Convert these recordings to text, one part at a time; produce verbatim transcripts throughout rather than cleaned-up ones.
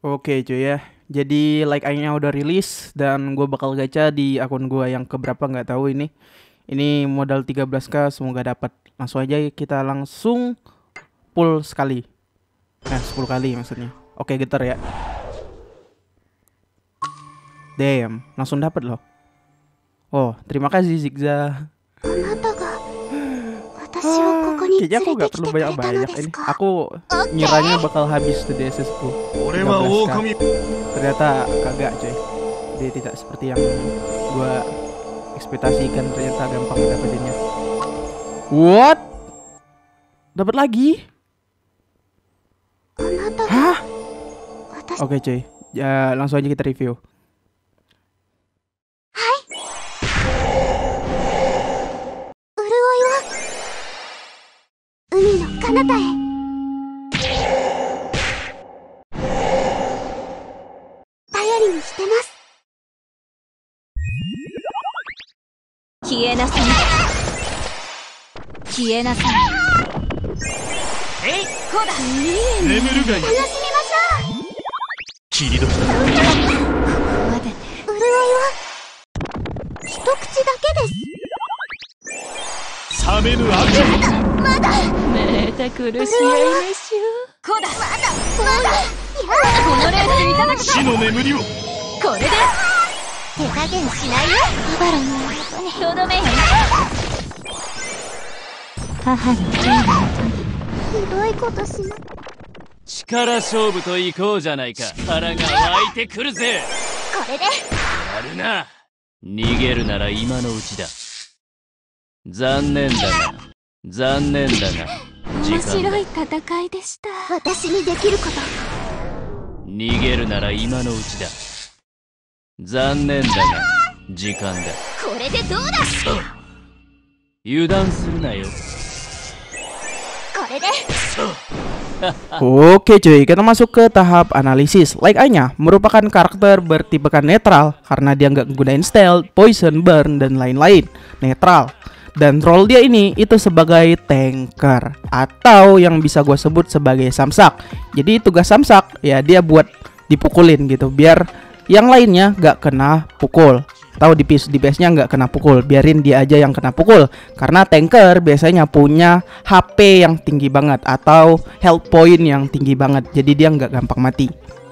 Oke cuy ya. Jadi like nya udah rilis dan gue bakal gacha di akun gue yang keberapa nggak tahu ini. Ini modal tiga belas k, semoga dapat. Langsung aja kita langsung pull sekali. Nah, sepuluh kali maksudnya. Oke, getar ya. Damn, langsung dapat loh. Oh, terima kasih Zigza. Kayaknya aku gak perlu banyak-banyak ini. Aku nyiranya bakal habis tuh D S S ku. Ternyata kagak coy. Dia tidak seperti yang gua ekspektasikan, ternyata gampang dapetinnya. What? Dapat lagi? Hah? Oke coy, ya langsung aja kita review. Oke cuy, kita masuk ke tahap analisis. Like nya merupakan karakter bertipekan netral karena dia nggak menggunakan stealth, poison, burn, dan lain-lain. Netral. Dan role dia ini itu sebagai tanker atau yang bisa gue sebut sebagai samsak. Jadi tugas samsak ya dia buat dipukulin gitu, biar yang lainnya nggak kena pukul. Tahu di PS di PS-nya nggak kena pukul, biarin dia aja yang kena pukul. Karena tanker biasanya punya H P yang tinggi banget atau health point yang tinggi banget, jadi dia nggak gampang mati.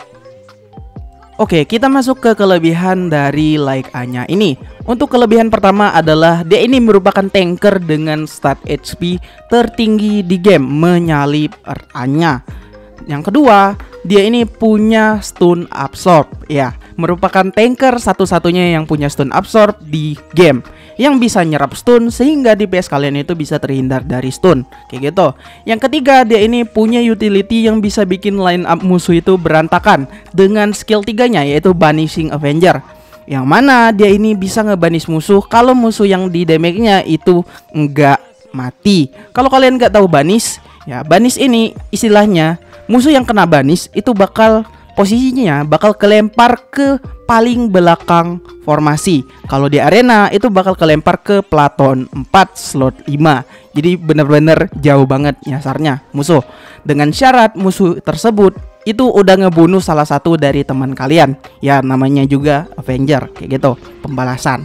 Oke, kita masuk ke kelebihan dari Like A-nya ini. Untuk kelebihan pertama adalah dia ini merupakan tanker dengan stat H P tertinggi di game, menyalip A-nya. Yang kedua, dia ini punya stun absorb, ya, merupakan tanker satu-satunya yang punya stun absorb di game, yang bisa nyerap stun sehingga D P S kalian itu bisa terhindar dari stun, kayak gitu. Yang ketiga, dia ini punya utility yang bisa bikin line up musuh itu berantakan dengan skill tiganya, yaitu Banishing Avenger, yang mana dia ini bisa ngebanis musuh kalau musuh yang di damage-nya itu enggak mati. Kalau kalian nggak tahu banish, ya banish ini istilahnya musuh yang kena banish itu bakal posisinya bakal kelempar ke paling belakang formasi. Kalau di arena itu bakal kelempar ke platon empat slot lima. Jadi bener-bener jauh banget nyasarnya musuh. Dengan syarat musuh tersebut itu udah ngebunuh salah satu dari teman kalian. Ya namanya juga Avenger, kayak gitu, pembalasan.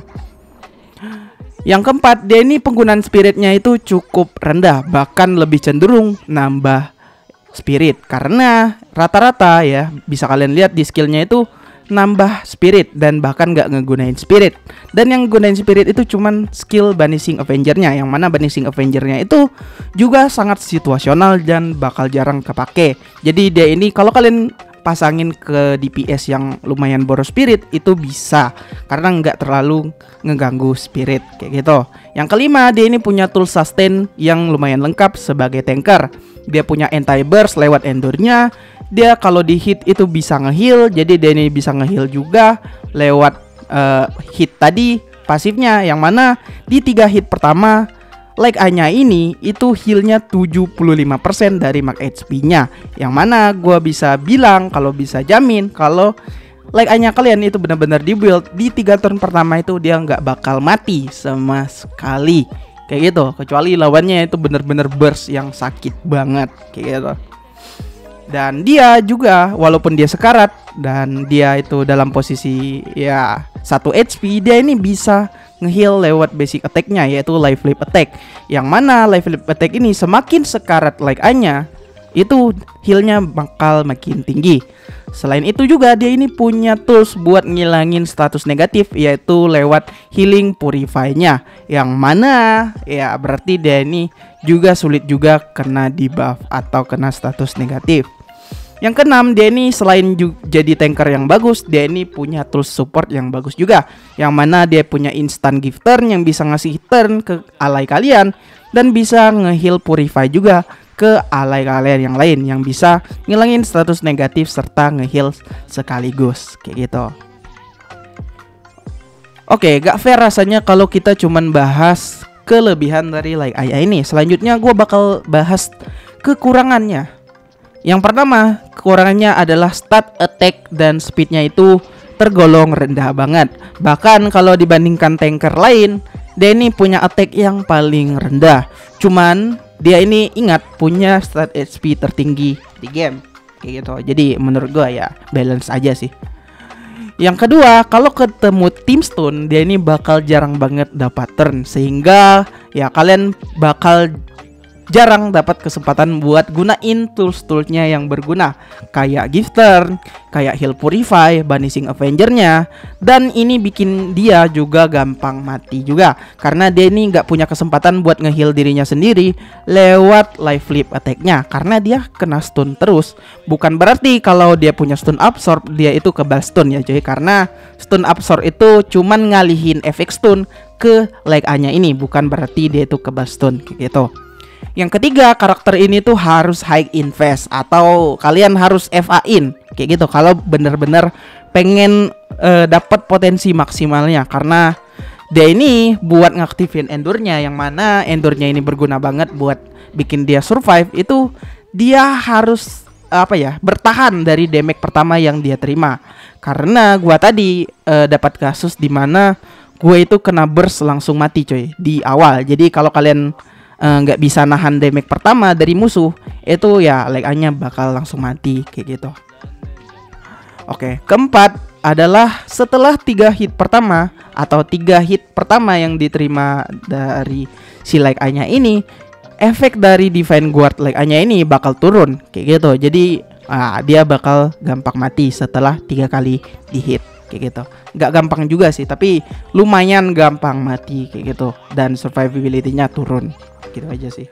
Yang keempat, dia ini penggunaan spiritnya itu cukup rendah, bahkan lebih cenderung nambah spirit, karena rata-rata ya bisa kalian lihat di skillnya itu nambah spirit dan bahkan nggak ngegunain spirit. Dan yang gunain spirit itu cuman skill Banishing Avenger-nya, yang mana Banishing Avenger-nya itu juga sangat situasional dan bakal jarang kepake. Jadi dia ini kalau kalian pasangin ke D P S yang lumayan boros spirit itu bisa, karena nggak terlalu ngeganggu spirit, kayak gitu. Yang kelima, dia ini punya tool sustain yang lumayan lengkap sebagai tanker. Dia punya anti-burst lewat endurnya. Dia kalau di hit itu bisa nge-heal, jadi dia ini bisa nge-heal juga lewat uh, hit tadi pasifnya, yang mana di tiga hit pertama Like A-nya ini itu healnya tujuh puluh lima persen dari max H P-nya, yang mana gua bisa bilang kalau bisa jamin kalau Like A-nya kalian itu benar-benar di build di tiga turn pertama itu dia nggak bakal mati sama sekali, kayak gitu, kecuali lawannya itu bener-bener burst yang sakit banget, kayak gitu. Dan dia juga walaupun dia sekarat dan dia itu dalam posisi ya satu H P, dia ini bisa nge-heal lewat basic attack-nya, yaitu life flip attack. Yang mana life flip attack ini semakin sekarat like A-nya, itu healnya bakal makin tinggi. Selain itu juga dia ini punya tools buat ngilangin status negatif, yaitu lewat healing purify-nya. Yang mana ya berarti dia ini juga sulit juga kena debuff atau kena status negatif. Yang keenam, dia ini selain jadi tanker yang bagus, dia ini punya tools support yang bagus juga. Yang mana dia punya instant gift turn yang bisa ngasih turn ke ally kalian, dan bisa nge-heal purify juga ke ally kalian yang lain yang bisa ngilangin status negatif serta nge-heal sekaligus kayak gitu. Oke, gak fair rasanya kalau kita cuman bahas kelebihan dari like Aya ini. Selanjutnya gue bakal bahas kekurangannya. Yang pertama, kekurangannya adalah stat attack dan speednya itu tergolong rendah banget. Bahkan kalau dibandingkan tanker lain, dia ini punya attack yang paling rendah. Cuman dia ini ingat punya stat H P tertinggi di game kayak gitu. Jadi menurut gua ya balance aja sih. Yang kedua, kalau ketemu Team Stone, dia ini bakal jarang banget dapat turn, sehingga ya kalian bakal jarang dapat kesempatan buat gunain tools-toolsnya yang berguna, kayak gift turn, kayak heal purify, banishing Avenger-nya. Dan ini bikin dia juga gampang mati juga, karena dia ini nggak punya kesempatan buat nge-heal dirinya sendiri lewat life flip attack-nya, karena dia kena stun terus. Bukan berarti kalau dia punya stun absorb dia itu kebal stun ya cuy, karena stun absorb itu cuman ngalihin efek stun ke like A-nya ini, bukan berarti dia itu kebal stun kayak gitu. Yang ketiga, karakter ini tuh harus high invest atau kalian harus F A-in kayak gitu kalau bener-bener pengen uh, dapat potensi maksimalnya, karena dia ini buat ngaktifin endurnya, yang mana endurnya ini berguna banget buat bikin dia survive. Itu dia harus apa ya, bertahan dari damage pertama yang dia terima. Karena gua tadi uh, dapat kasus dimana gue itu kena burst langsung mati coy di awal. Jadi kalau kalian nggak uh, bisa nahan damage pertama dari musuh, itu ya like A-nya bakal langsung mati kayak gitu. Oke, keempat adalah setelah tiga hit pertama atau tiga hit pertama yang diterima dari si like A-nya ini, efek dari Divine Guard like A-nya ini bakal turun kayak gitu. Jadi uh, dia bakal gampang mati setelah tiga kali di hit kayak gitu. Nggak gampang juga sih, tapi lumayan gampang mati kayak gitu, dan survivability-nya turun. Gitu aja sih.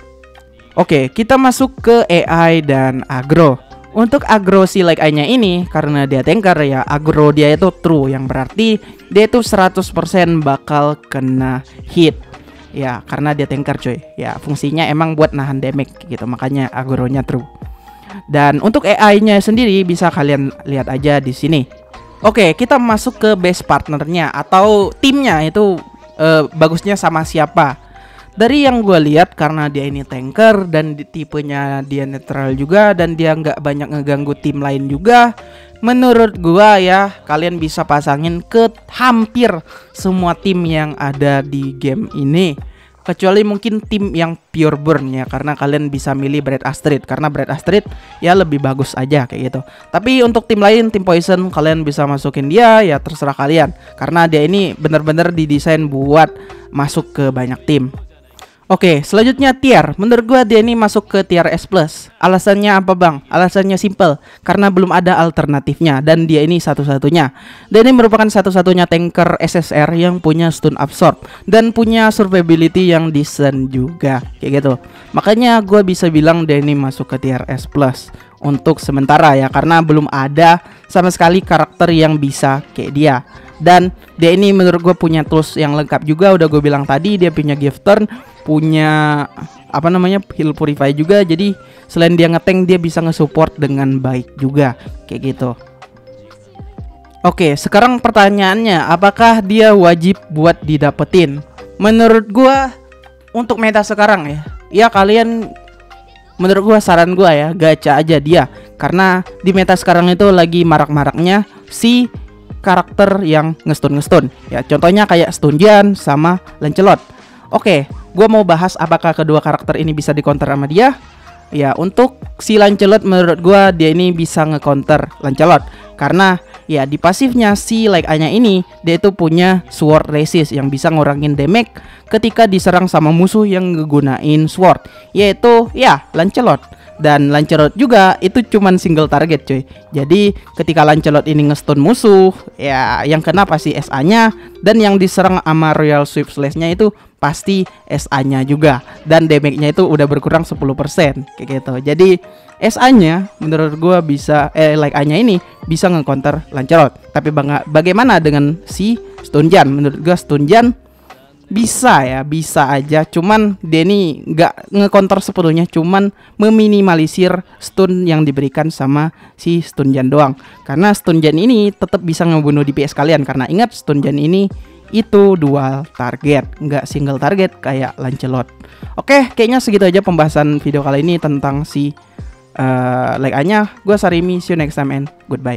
Oke, kita masuk ke A I dan agro. Untuk agro si like A-nya ini, karena dia tanker ya, agro dia itu true, yang berarti dia itu seratus persen bakal kena hit. Ya, karena dia tanker coy. Ya, fungsinya emang buat nahan damage gitu, makanya agronya true. Dan untuk A I-nya sendiri bisa kalian lihat aja di sini. Oke, kita masuk ke base partnernya atau timnya itu uh, bagusnya sama siapa. Dari yang gue lihat, karena dia ini tanker dan di tipenya dia netral juga, dan dia nggak banyak ngeganggu tim lain juga, menurut gue ya kalian bisa pasangin ke hampir semua tim yang ada di game ini, kecuali mungkin tim yang pure burn ya, karena kalian bisa milih Brad Astrid, karena Brad Astrid ya lebih bagus aja kayak gitu. Tapi untuk tim lain, tim poison, kalian bisa masukin dia ya terserah kalian, karena dia ini bener-bener didesain buat masuk ke banyak tim. Oke, selanjutnya tier. Menurut gua dia ini masuk ke tier S plus. Alasannya apa bang? Alasannya simple, karena belum ada alternatifnya, dan dia ini satu-satunya. Dia ini merupakan satu-satunya tanker S S R yang punya stun absorb dan punya survivability yang decent juga kayak gitu. Makanya gua bisa bilang dia ini masuk ke tier S plus untuk sementara ya, karena belum ada sama sekali karakter yang bisa kayak dia. Dan dia ini menurut gue punya tools yang lengkap juga. Udah gue bilang tadi, dia punya gift turn, punya apa namanya heal purify juga. Jadi selain dia ngetank, dia bisa nge-support dengan baik juga kayak gitu. Oke, sekarang pertanyaannya, apakah dia wajib buat didapetin? Menurut gue untuk meta sekarang ya, ya kalian, menurut gue saran gue ya, gacha aja dia, karena di meta sekarang itu lagi marak-maraknya si karakter yang ngestun-ngestun ya, contohnya kayak Stunjan sama Lancelot. Oke, gue mau bahas apakah kedua karakter ini bisa di counter sama dia. Ya untuk si Lancelot menurut gua dia ini bisa nge-counter Lancelot karena ya di pasifnya si Like A-nya ini dia itu punya sword resist yang bisa ngurangin damage ketika diserang sama musuh yang ngegunain sword, yaitu ya Lancelot. Dan Lancelot juga itu cuman single target cuy. Jadi ketika Lancelot ini nge-stun musuh, ya yang kena pasti S A-nya, dan yang diserang sama Royal Swift Slash-nya itu pasti S A-nya juga. Dan damage-nya itu udah berkurang sepuluh persen kayak gitu. Jadi S A-nya menurut gua bisa eh Like A-nya ini bisa nge-counter Lancelot. Tapi bang bagaimana dengan si Stunjan? Menurut gua Stunjan bisa ya, bisa aja. Cuman dia ini nggak nge-counter sepenuhnya, cuman meminimalisir stun yang diberikan sama si Stunjan doang. Karena Stunjan ini tetap bisa ngebunuh D P S kalian. Karena ingat Stunjan ini itu dual target, nggak single target kayak Lancelot. Oke, kayaknya segitu aja pembahasan video kali ini tentang si uh, Like A-nya. Gua Sarimi, see you next time and goodbye.